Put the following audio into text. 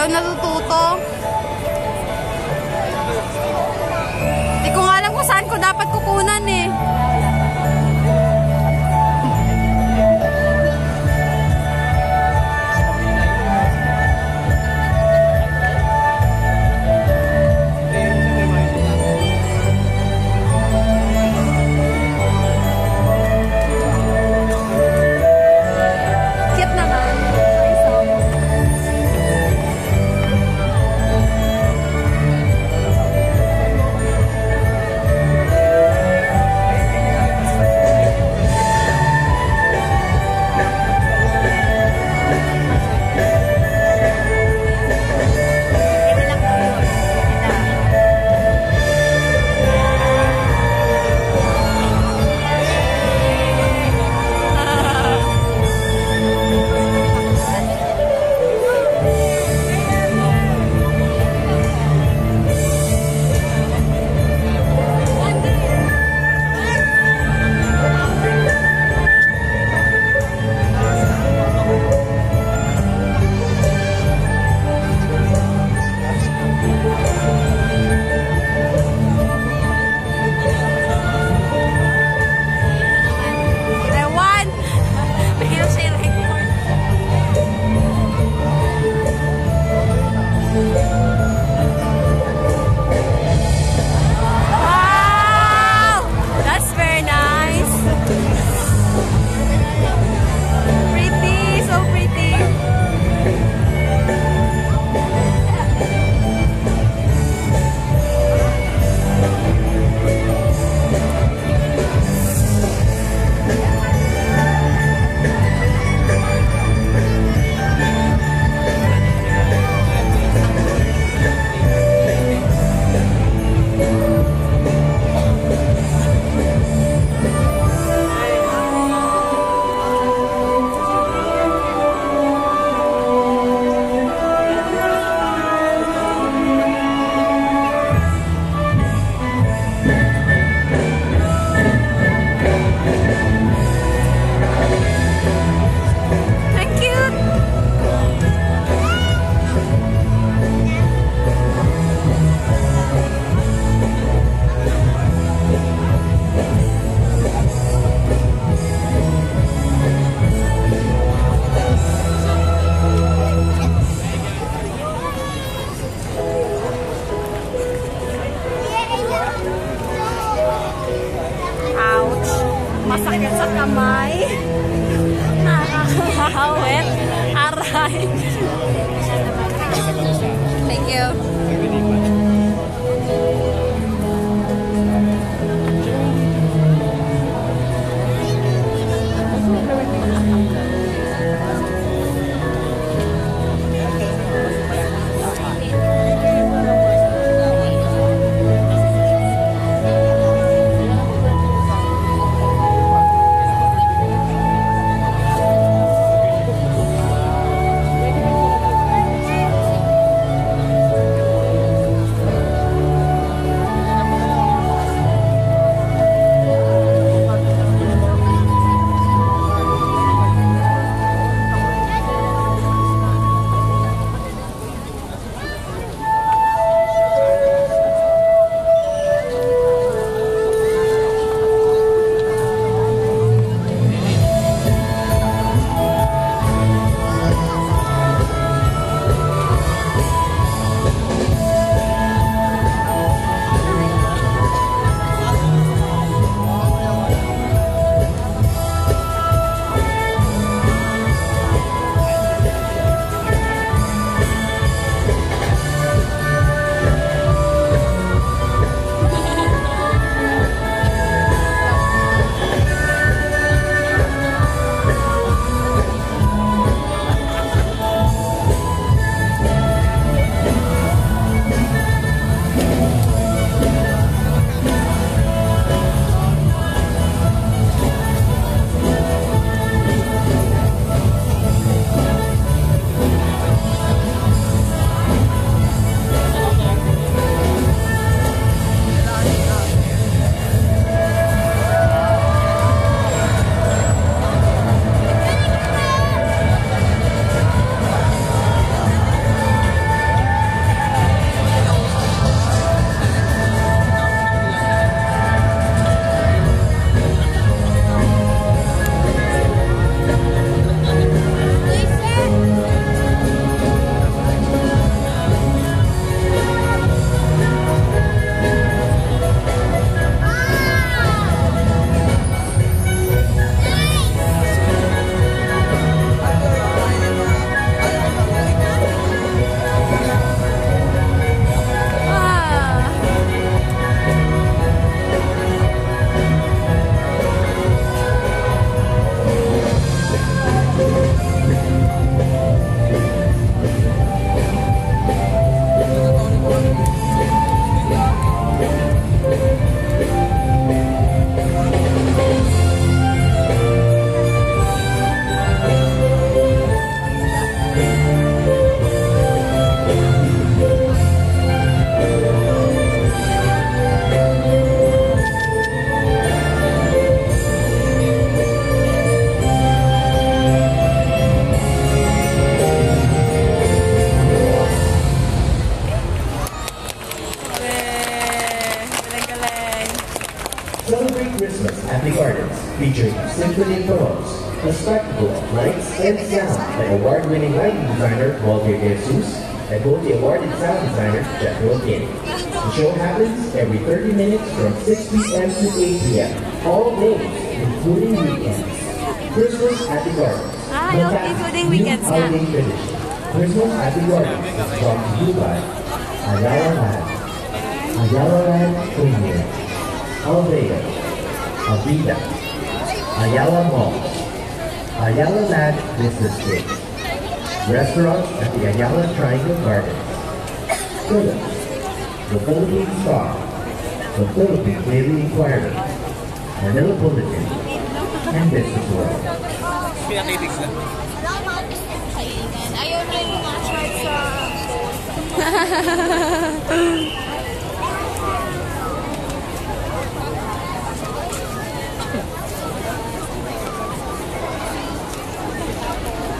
Ikaw natututo. Hindi ko nga alam kung saan ko dapat kukunan eh. Masakit sa kamay. Nakakahawit. Aray. Thank you. Celebrate Christmas at the Gardens, featuring Symphony Parol, a spectacle of lights and sound by award-winning lighting designer Walter Jesus and multi-awarded sound designer Jeffrey O'Kane. The show happens every 30 minutes from 6 p.m. to 8 p.m. all days, including weekends. Christmas at the Gardens. Including weekends nga. Christmas at the Gardens is brought to you by Ayala Land, Ayala Land Premier, Alveda, Avida, Ayala Mall, Ayala Land Business Day, restaurants at the Ayala Triangle Garden, Philips, the Philippine Star, the Philippine Daily Inquirer, Manila Bulletin, and Business World. Ayaw na yung mga charts sa